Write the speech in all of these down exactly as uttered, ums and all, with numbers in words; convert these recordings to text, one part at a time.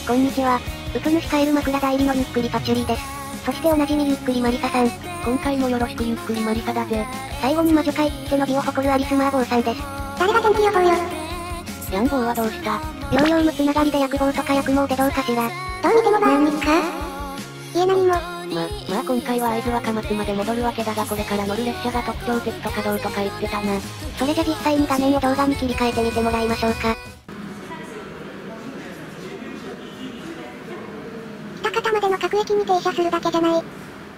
こんにちは。うぷ主カエル枕代理のゆっくりパチュリです。そしておなじみゆっくりマリサさん。 今回もよろしくゆっくりマリサだぜ。 最後に魔女界っての美を誇るアリスマー坊さんです。 誰が天気予報よ。 ヤンボーはどうした？ ヨーヨー無つながりで薬房とか薬毛でどうかしら。 どう見てもバーニッか家何も。 ま、まあ今回は会津若松まで戻るわけだがこれから乗る列車が特徴的とかどうとか言ってたな。 それじゃ実際に画面を動画に切り替えてみてもらいましょうか。 喜多方までの各駅に停車するだけじゃない。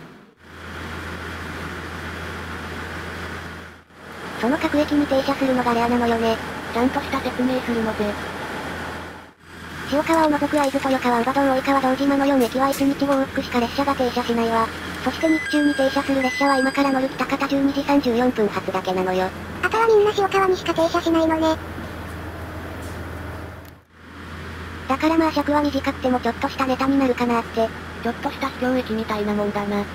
その各駅に停車するのがレアなのよね。 ちゃんとした説明するのぜ。 塩川を除く会津豊川宇和道及川道島のよん駅はいちにちご往復しか列車が停車しないわ。そして日中に停車する列車は今から乗る喜多方じゅうにじさんじゅうよんぷん発だけなのよ。 あとはみんな塩川にしか停車しないのね。 だからまあ尺は短くてもちょっとしたネタになるかなって。 ちょっとした秘境駅みたいなもんだな。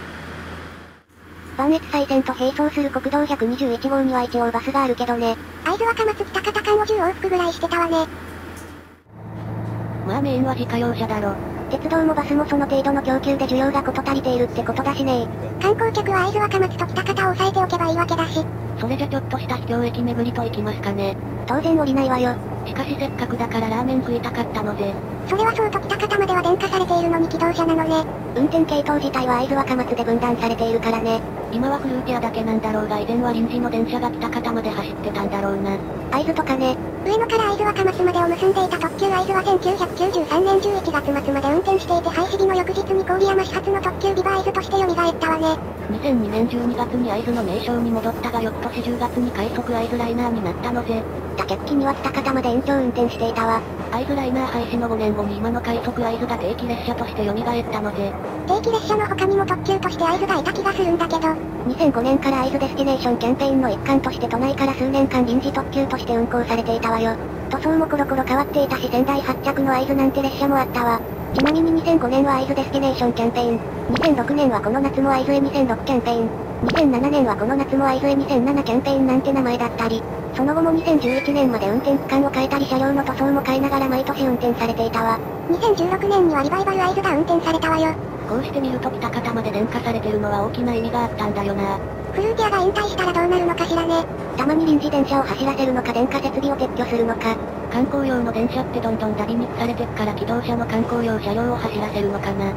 磐越西線と並走する国道ひゃくにじゅういちごうには一応バスがあるけどね。 会津若松喜多方間をじゅう往復ぐらいしてたわね。 まあメインは自家用車だろ。 鉄道もバスもその程度の供給で需要が事足りているってことだしね。 観光客は会津若松と喜多方を抑えておけばいいわけだし。 それじゃちょっとした秘境駅巡りと行きますかね。 当然降りないわよ。 しかしせっかくだからラーメン食いたかったので。 それはそうと喜多方までは電化されているのに機動車なのね。 運転系統自体は会津若松で分断されているからね。 今はフルーティアだけなんだろうが以前は臨時の電車が喜多方まで走ってたんだろうな。 会津とかね。 上野から会津若松までを結んでいた特急会津はせんきゅうひゃくきゅうじゅうさんねんじゅういちがつ末まで運転していて廃止日の翌日に郡山始発の特急ビバ会津として蘇ったわね。 にせんにねんじゅうにがつに会津の名称に戻ったが翌年じゅうがつに快速会津ライナーになったのぜ。 だけっきには喜多方まで延長運転していたわ。 会津ライナー廃止のごねんごに今の快速会津が定期列車として蘇ったのぜ。 定期列車の他にも特急として会津がいた気がするんだけど。 にせんごねんから会津デスティネーションキャンペーンの一環として都内から数年間臨時特急として運行されていたわよ。塗装もコロコロ変わっていたし仙台発着の会津なんて列車もあったわ。ちなみににせんごねんは会津デスティネーションキャンペーン。にせんろくねんはこの夏も会津へにせんろくキャンペーン。にせんななねんはこの夏も会津へにせんななキャンペーンなんて名前だったり。その後もにせんじゅういちねんまで運転区間を変えたり車両の塗装も変えながら毎年運転されていたわ。 にせんじゅうろくねんにはリバイバル会津が運転されたわよ。 こうして見ると喜多方まで電化されてるのは大きな意味があったんだよな。 フルーティアが引退したらどうなるのかしらね。 たまに臨時電車を走らせるのか電化設備を撤去するのか。 観光用の電車ってどんどんダビミクされてっから機動車の観光用車両を走らせるのかな。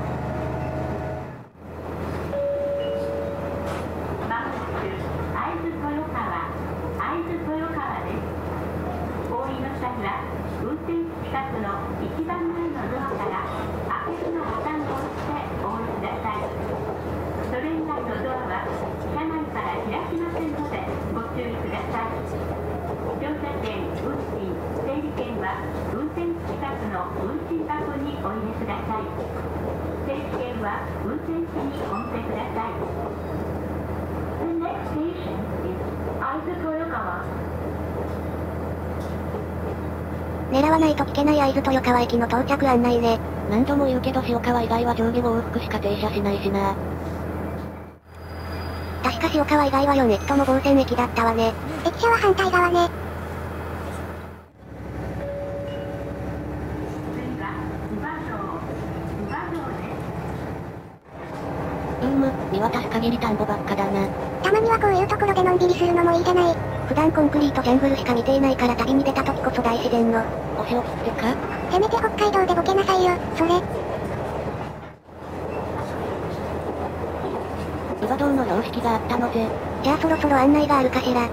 狙わないと聞けない会津豊川駅の到着案内ね。 何度も言うけど塩川以外は上下ご往復しか停車しないしな。 確か塩川以外はよん駅とも防線駅だったわね。 駅舎は反対側ね。 うーむ、見渡す限り田んぼばっかだな。 たまにはこういうところでのんびりするのもいいじゃない。 普段コンクリートジャングルしか見ていないから旅に出た時こそ大自然の。 お仕置きってか？ せめて北海道でボケなさいよ、それ。 宇和道の標識があったのぜ。 じゃあそろそろ案内があるかしら。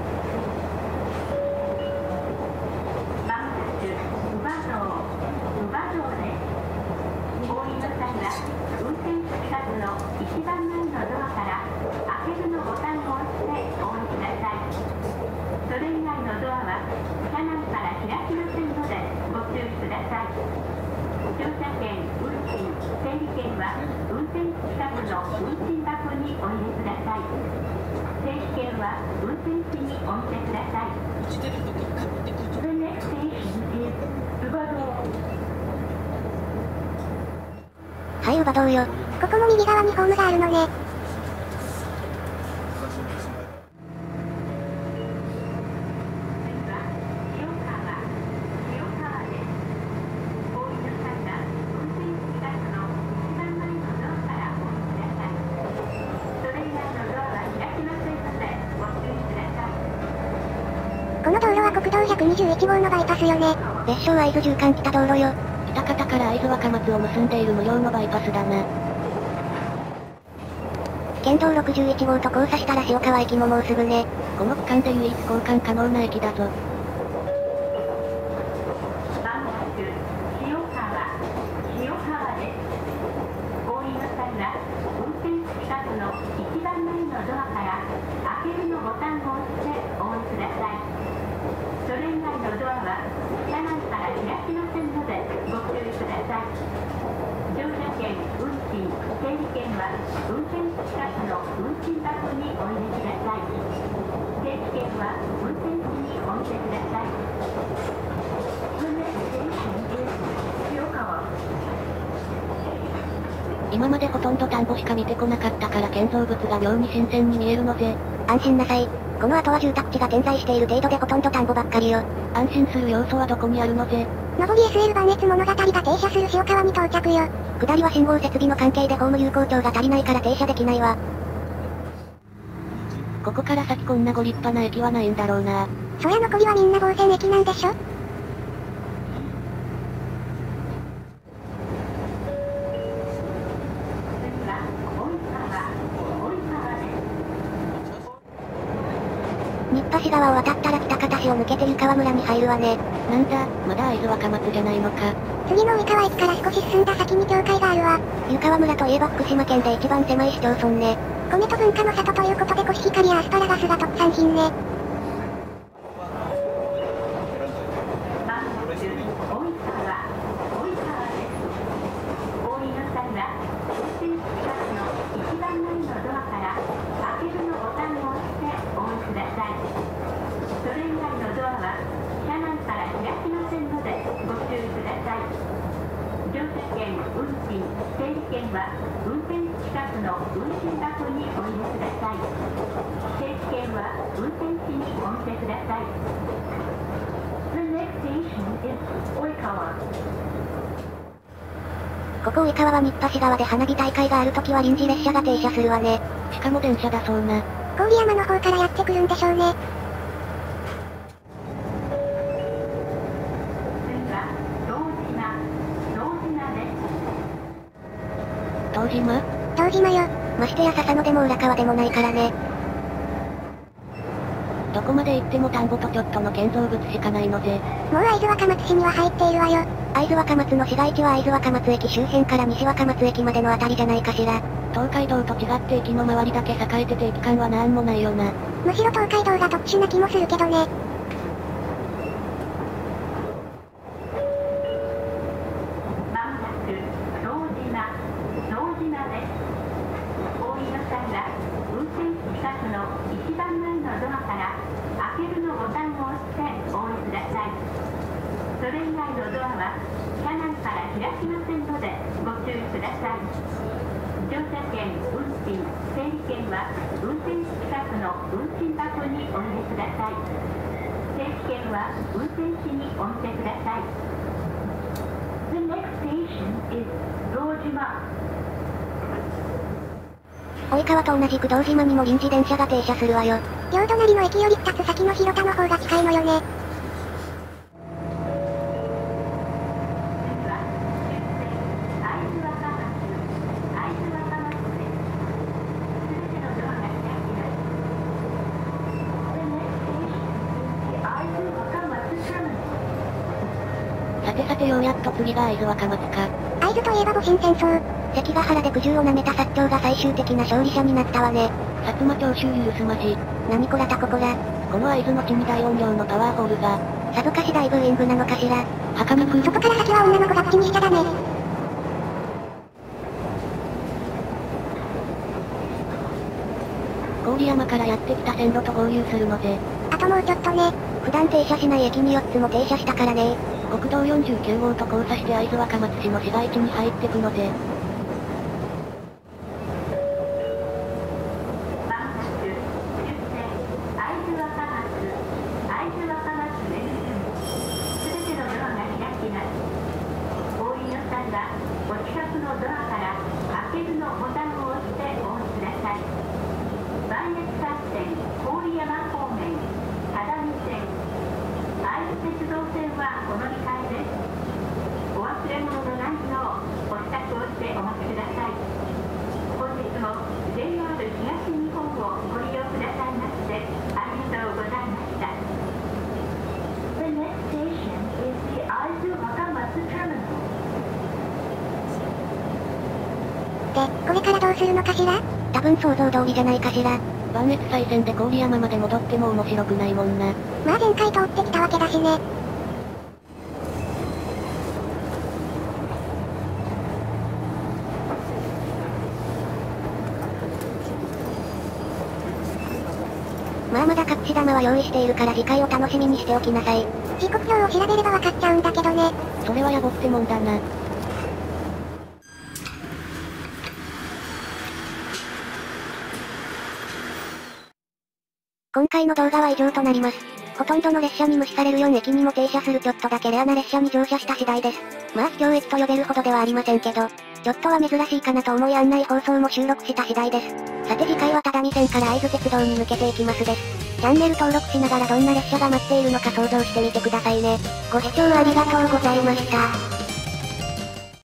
はい、宇和道よ。 ここも右側にホームがあるのね。 国道ひゃくにじゅういちごうのバイパスよね。 別称会津縦貫北道路よ。 喜多方から会津若松を結んでいる無料のバイパスだな。 県道ろくじゅういちごうと交差したら塩川駅ももうすぐね。 この区間で唯一交換可能な駅だぞ。今までほとんど田んぼしか見てこなかったから建造物が妙に新鮮に見えるのぜ。 安心なさい。この後は住宅地が点在している程度でほとんど田んぼばっかりよ。 安心する要素はどこにあるのぜ。 上り エスエル 磐越物語が停車する塩川に到着よ。 下りは信号設備の関係でホーム有効長が足りないから停車できないわ。 ここから先こんなご立派な駅はないんだろうな。 そりゃ残りはみんな防線駅なんでしょ。 新橋川を渡ったら北方市を抜けて湯川村に入るわね。 なんだ、まだ会津若松じゃないのか。 次の及川駅から少し進んだ先に境界があるわ。 湯川村といえば福島県で一番狭い市町村ね。 米と文化の里ということでコシヒカリやアスパラガスが特産品ね。 ここ及川は新橋川で花火大会があるときは臨時列車が停車するわね。 しかも電車だそうな。 郡山の方からやってくるんでしょうね。 堂島？ 堂島よ。 ましてや笹野でも浦川でもないからね。 どこまで行っても田んぼとちょっとの建造物しかないのぜ。 もう会津若松市には入っているわよ。 会津若松の市街地は会津若松駅周辺から西若松駅までのあたりじゃないかしら。 東海道と違って駅の周りだけ栄えてて駅間はなんもないよな。 むしろ東海道が特殊な気もするけどね。 及川と同じく堂島にも臨時電車が停車するわよ。 両隣の駅よりふたつ先の広田の方が近いのよね。 さてさてようやっと次が会津若松か。 会津といえば戊辰戦争。 関ヶ原で苦渋をなめた薩長が最終的な勝利者になったわね。 薩摩長州許すまじ。 何こらたここら。 この会津の地に大音量のパワーホールが。 さぞかし大ブーイングなのかしら。 儚く。 そこから先は女の子が口にしちゃダメ。 郡山からやってきた線路と合流するのぜ。 あともうちょっとね。 普段停車しない駅によっつも停車したからね。 国道よんじゅうきゅうごうと交差して会津若松市の市街地に入ってくのぜ。 会からどうするのかしら？ 多分想像通りじゃないかしら。 磐越西線で郡山まで戻っても面白くないもんな。 まあ前回通ってきたわけだしね。 まあまだ隠し玉は用意しているから次回を楽しみにしておきなさい。 時刻表を調べればわかっちゃうんだけどね。 それは野暮ってもんだな。 今回の動画は以上となります。ほとんどの列車に無視されるよん駅にも停車するちょっとだけレアな列車に乗車した次第です。まあ秘境駅と呼べるほどではありませんけど、ちょっとは珍しいかなと思い案内放送も収録した次第です。さて次回は只見線から会津鉄道に抜けていきますです。チャンネル登録しながらどんな列車が待っているのか想像してみてくださいね。ご視聴ありがとうございました。